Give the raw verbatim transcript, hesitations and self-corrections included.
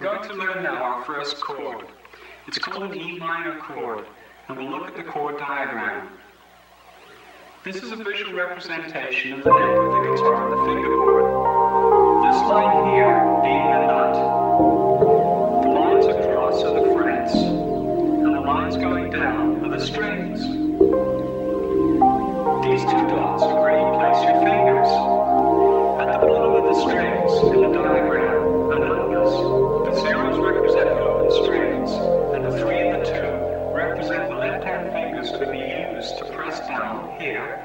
going to learn now our first chord. It's called an E minor chord, and we'll look at the chord diagram. This is a visual representation of the neck of the guitar and the fingerboard. This line here being the nut. The lines across are the frets, and the lines going down are the strings. These two dots are where you place your fingers. At the bottom of the strings in the diagram are numbers. The zeros represent open strings, and the three and the two represent the left-hand fingers to be used to press down here.